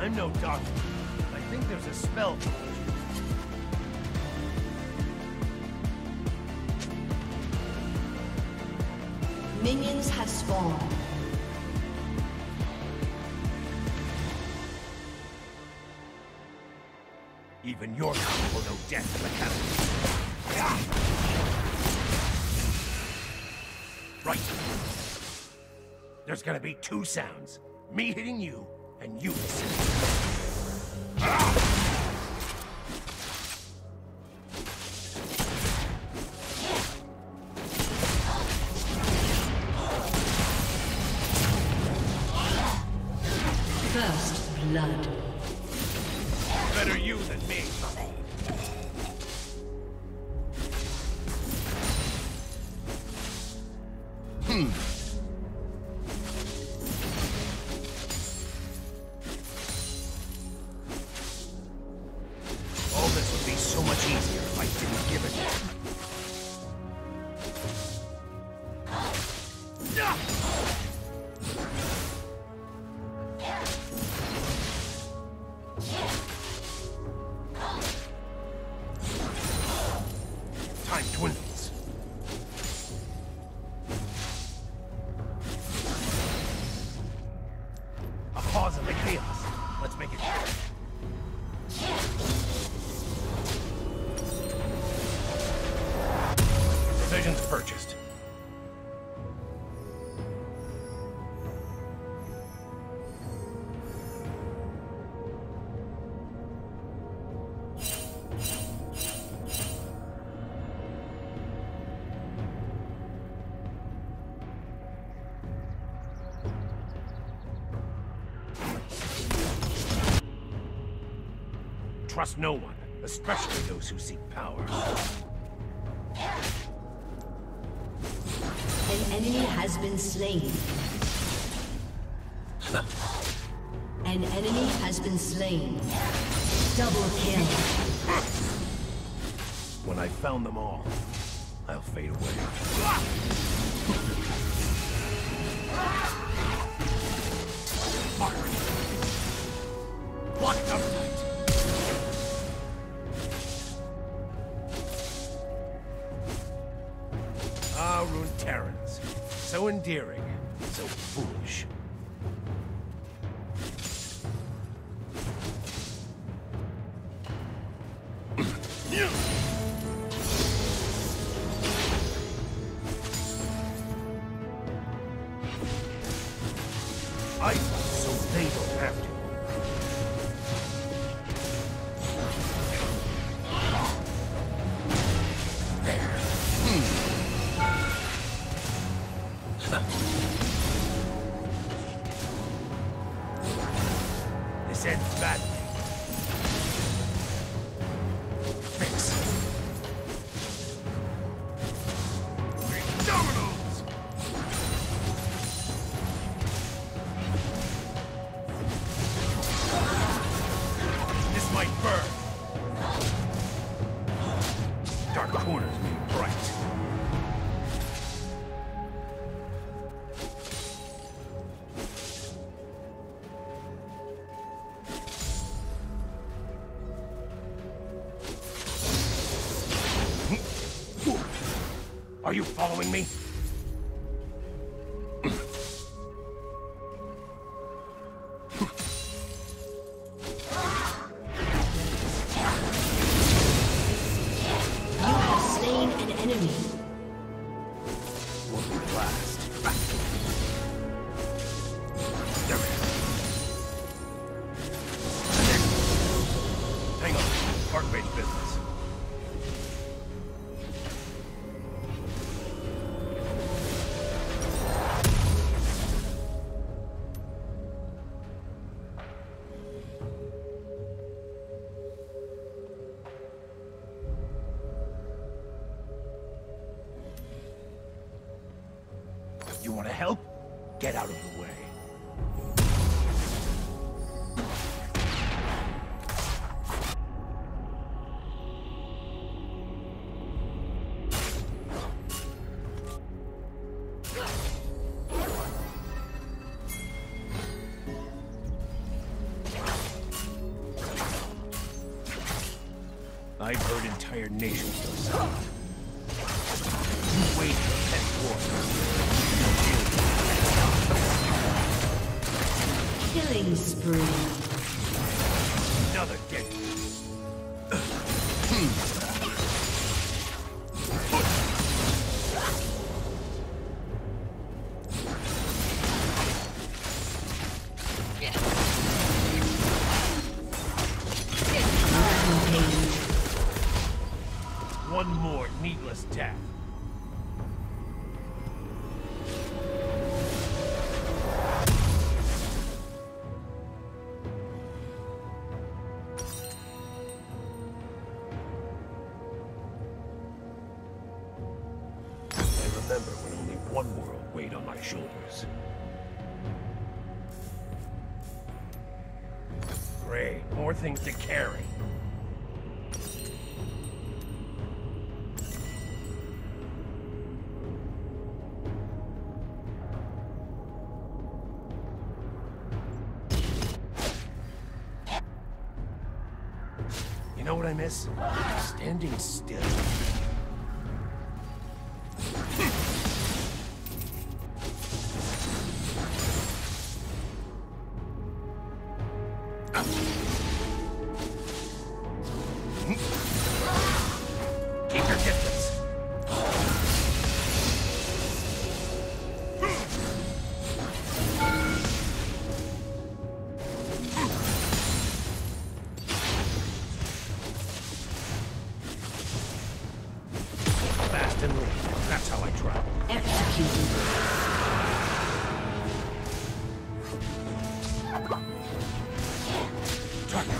I'm no doctor. I think there's a spell. Minions have spawned. Even your kind will know death in the cabinet. Right. There's gonna be two sounds. Me hitting you, and you listening. First blood. Better you than me. All this would be so much easier if I didn't give it. Time dwindles. A pause in the chaos. Let's make it quick. Provisions purchased. Trust no one, especially those who seek power. An enemy has been slain. An enemy has been slain. Double kill. When I've found them all, I'll fade away. Block it up tight. Ah, Runeterrans. So endearing, so foolish. I fight so they don't have to. This ends badly. Fix. Dominoes! This might burn. Dark corners mean bright. Are you following me? You have slain an enemy. Won't be last. There we go. Hang on. Heart-based business. You want to help? Get out of the way. I've heard entire nations go silent. You wait for Penn War. Killing spree. Another dead. One more needless death. I remember when only one world weighed on my shoulders. Great, more things to carry. You know what I miss? Standing still. Keep your distance. Fast and lean. That's how I travel. Executed. Target.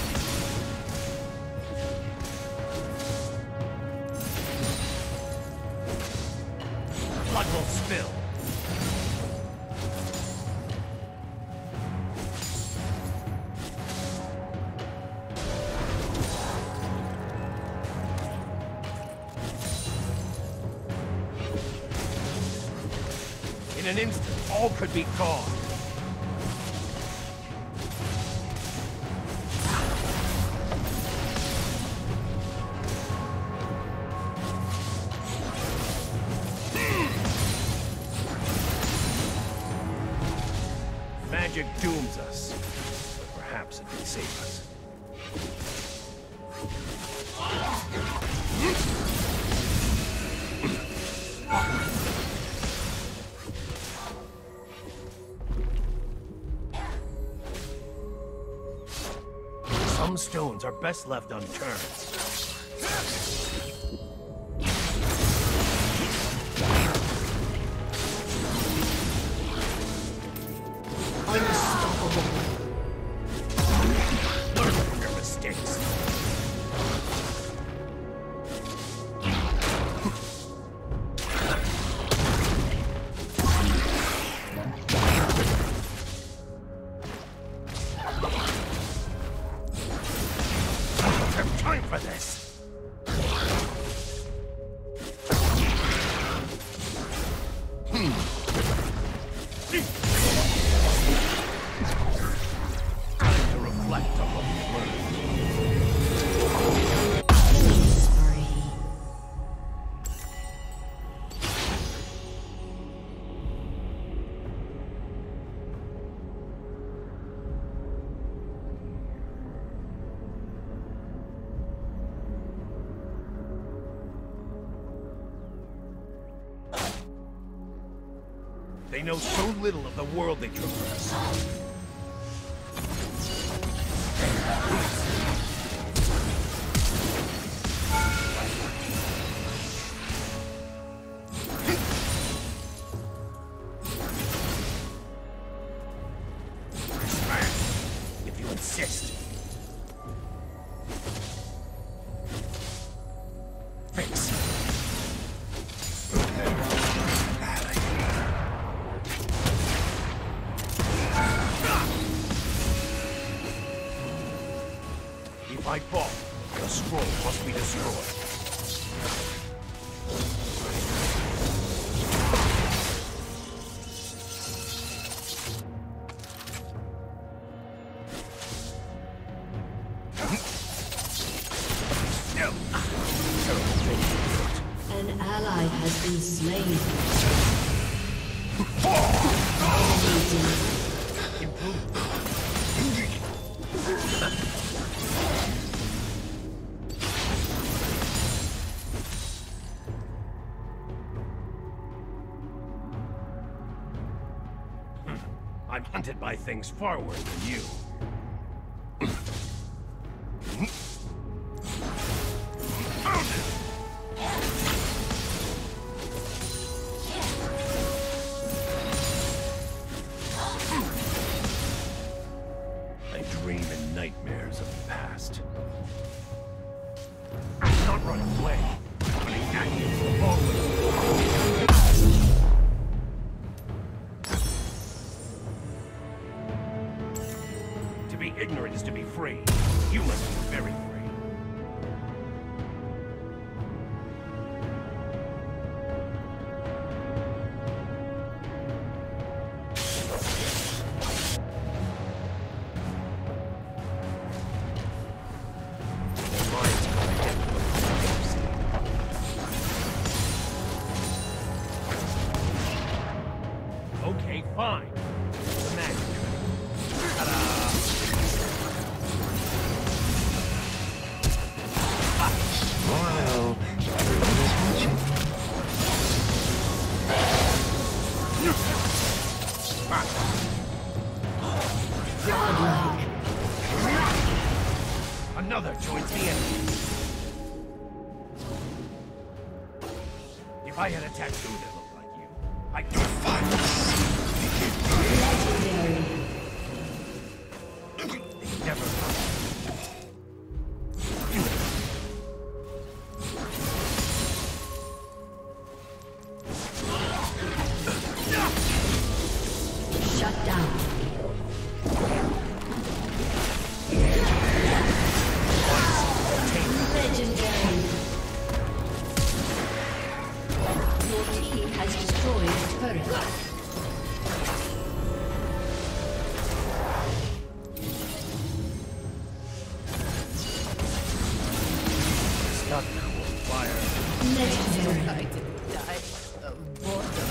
Blood will spill. In an instant, all could be gone. Magic dooms us, but perhaps it can save us. Some stones are best left unturned. Unstoppable. Learn from your mistakes. I don't have time for this. Time to reflect on what we've learned. Killing spree. They know so little of the world they traverse. If you insist. Fix. If I fall, the scroll must be destroyed. spree. I'm hunted by things far worse than you. I dream in nightmares of the past. I'm not running away. I'm running at you always. To be ignorant is to be free. You must be very free. Their minds comprehend what you see. Okay, fine. It's a magic trick. Ta-da! Wow, everyone is watching. Godlike. Another joins the enemy. If I had a tattoo that looked like you, I'd do fine. Legendary. They never come. Shut down. Legendary. Your team has destroyed a turret. Stuck now on fire. Legendary. I could die of boredom.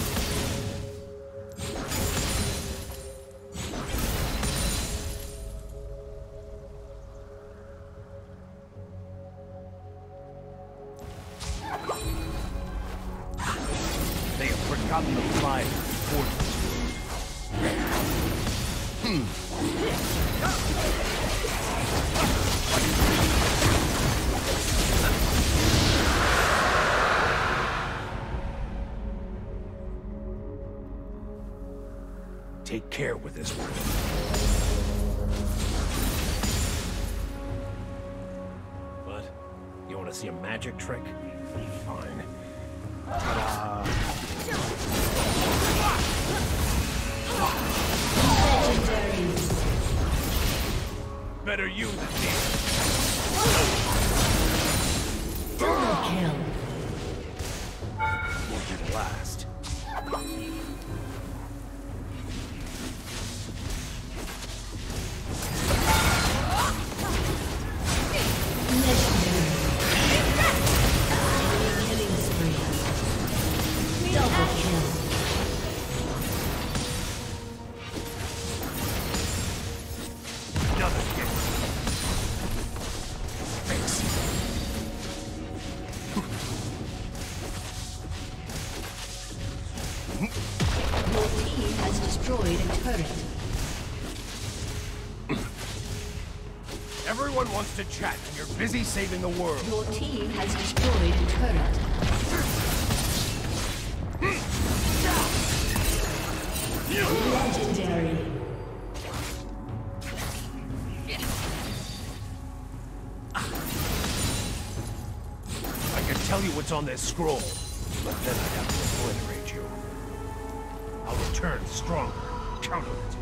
They have forgotten the fire. Take care with this one. What? You want to see a magic trick? Fine. Ta-da! Legendary. Better you than me. Double kill. Won't be the last. Legendary. Killing spree. Double kill. Another hit. Thanks. Your team has destroyed a turret. Everyone wants to chat, and you're busy saving the world. Your team has destroyed a turret. Legendary. I could tell you what's on this scroll, but then I'd have to obliterate you. I'll return stronger. Count on it.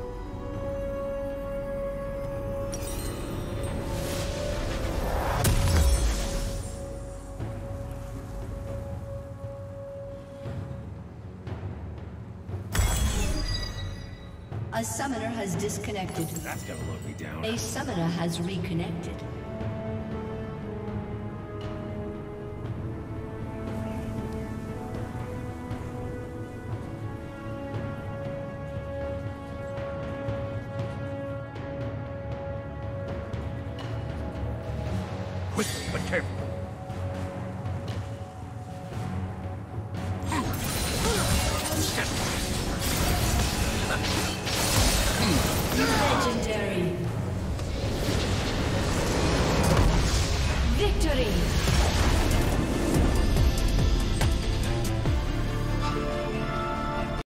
A summoner has disconnected. That's gonna load me down. A summoner has reconnected. Quick, but careful.